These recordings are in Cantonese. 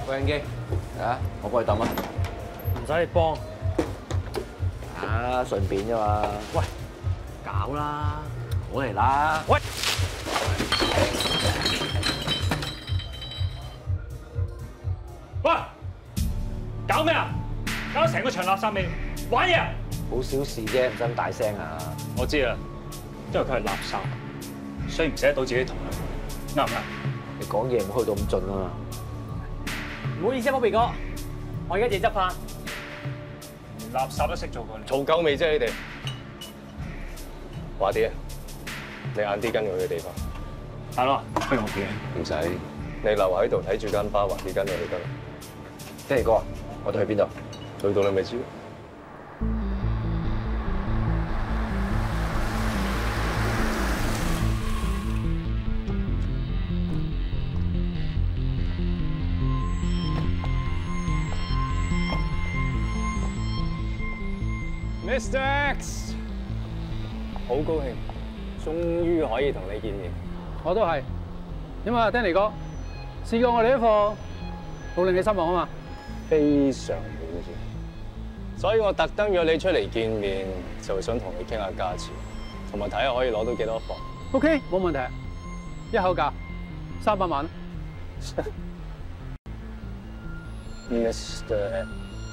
喂，英基，啊，我幫你抌啊。 唔使你幫。 啊，順便啫嘛。 喂，搞啦！ 我嚟啦。 喂！喂！搞咩啊？搞到成個場垃圾味，玩嘢啊！ 好小事啫，唔使咁大聲啊。 我知啦，因為佢係垃圾，所以唔捨得到自己同類，啱唔啱？ 你講嘢唔好去到咁盡啊嘛。 唔好意思啊，寶貝哥，我而家自己執翻。 連垃圾都識做過你。 嘈夠未啫？你哋華啲啊！你晏啲跟我去嘅地方。 大佬，不如我叫你。 唔使，你留喺度睇住間巴，華啲跟我就得啦。 爹哋哥，我哋去邊度？ 去到你咪知。Mr. X， 好高興，終於可以同你見面。 我都係。點啊，Danny哥，試過我哋啲貨，冇令你失望啊嘛？ 非常滿意，所以我特登約你出嚟見面，就想同你傾下價錢，同埋睇下可以攞到幾多貨。 OK，冇問題，一口價300萬。 Mr. X，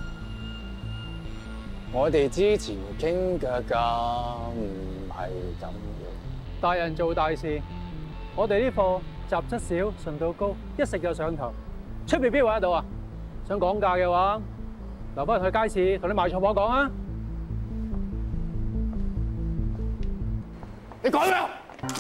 我哋之前傾嘅價唔係咁嘅。 大人做大事，我哋啲貨雜質少、純度高，一食就上頭。出邊邊揾得到啊？想講價嘅話，留翻去街市同你賣菜婆講啊！ 你講咩啊？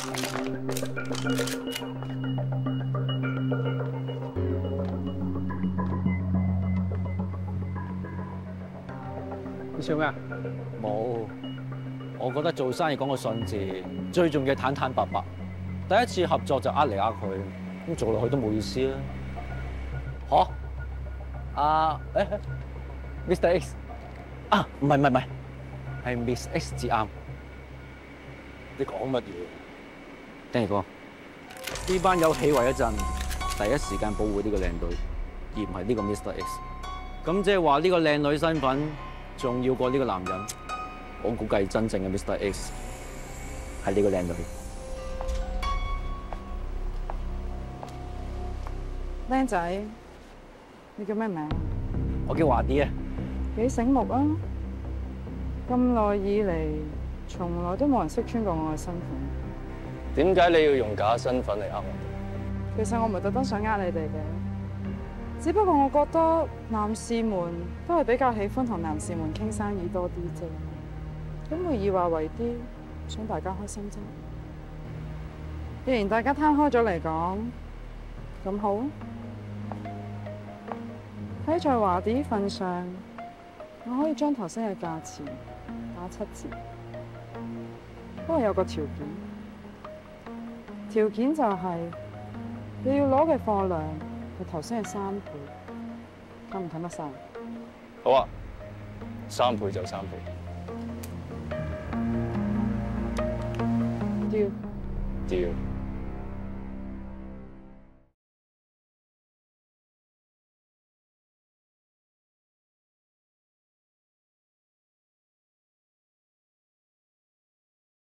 你笑咩啊？ 冇，我覺得做生意講個信字，最重要坦坦白白。第一次合作就呃嚟呃去，咁做落去都冇意思啦。嚇？Mr. X 啊，唔係，係 Miss X 至啱。 你講乜嘢 Danny哥，呢班友起圍一陣，第一時間保護呢個靚女，而唔係呢個 Mr. X。咁即係話呢個靚女身份重要過呢個男人。我估計真正嘅 Mr. X 係呢個靚女。 靚仔，你叫咩名？ 我叫華啲啊。 幾醒目啊！咁耐以嚟，從來都冇人識穿過我嘅身份。 點解你要用假身份嚟呃我？ 其實我唔係特登想呃你哋嘅，只不過我覺得男士們都係比較喜歡同男士們傾生意多啲啫。咁會以話為啲，想大家開心啫。既然大家攤開咗嚟講，咁好啊。睇在華啲份上，我可以將頭先嘅價錢打7折。不過有個條件，條件就係你要攞嘅貨量係頭先嘅3倍，氹唔氹得晒？ 好啊，3倍就3倍。 Deal。 Deal。